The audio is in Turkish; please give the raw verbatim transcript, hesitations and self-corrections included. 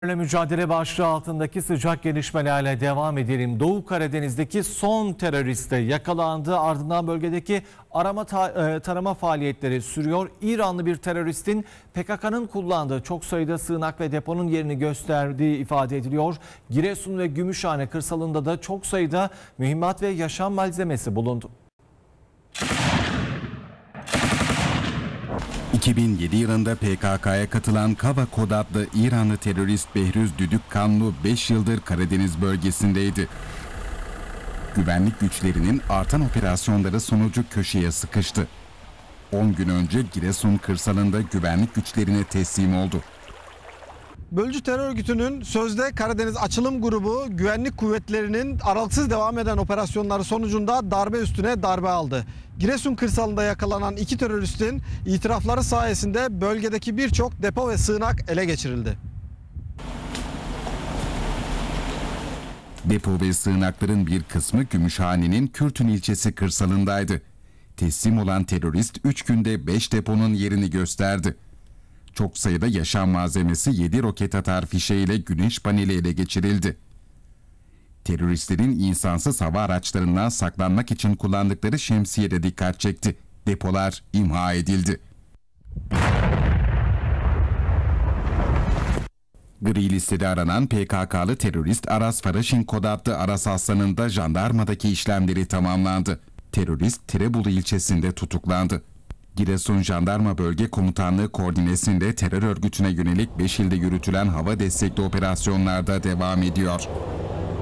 Mücadele başlığı altındaki sıcak gelişmelerle devam edelim. Doğu Karadeniz'deki son terörist de yakalandı. Ardından bölgedeki arama ta- tarama faaliyetleri sürüyor. İranlı bir teröristin P K K'nın kullandığı çok sayıda sığınak ve deponun yerini gösterdiği ifade ediliyor. Giresun ve Gümüşhane kırsalında da çok sayıda mühimmat ve yaşam malzemesi bulundu. iki bin yedi yılında P K K'ya katılan Kava Kod adlı İranlı terörist Behruz Düdükkanlı beş yıldır Karadeniz bölgesindeydi. Güvenlik güçlerinin artan operasyonları sonucu köşeye sıkıştı. on gün önce Giresun kırsalında güvenlik güçlerine teslim oldu. Bölücü terör örgütünün sözde Karadeniz Açılım Grubu güvenlik kuvvetlerinin aralıksız devam eden operasyonları sonucunda darbe üstüne darbe aldı. Giresun kırsalında yakalanan iki teröristin itirafları sayesinde bölgedeki birçok depo ve sığınak ele geçirildi. Depo ve sığınakların bir kısmı Gümüşhane'nin Kürtün ilçesi kırsalındaydı. Teslim olan terörist üç günde beş deponun yerini gösterdi. Çok sayıda yaşam malzemesi yedi roket atar fişeğiyle güneş paneli ele geçirildi. Teröristlerin insansız hava araçlarından saklanmak için kullandıkları şemsiye de dikkat çekti. Depolar imha edildi. Gri listede aranan P K K'lı terörist Aras Faraşin Kod adlı Aras Aslan'ın jandarmadaki işlemleri tamamlandı. Terörist Tirebolu ilçesinde tutuklandı. Giresun Jandarma Bölge Komutanlığı koordinesinde terör örgütüne yönelik beş ilde yürütülen hava destekli operasyonlarda devam ediyor.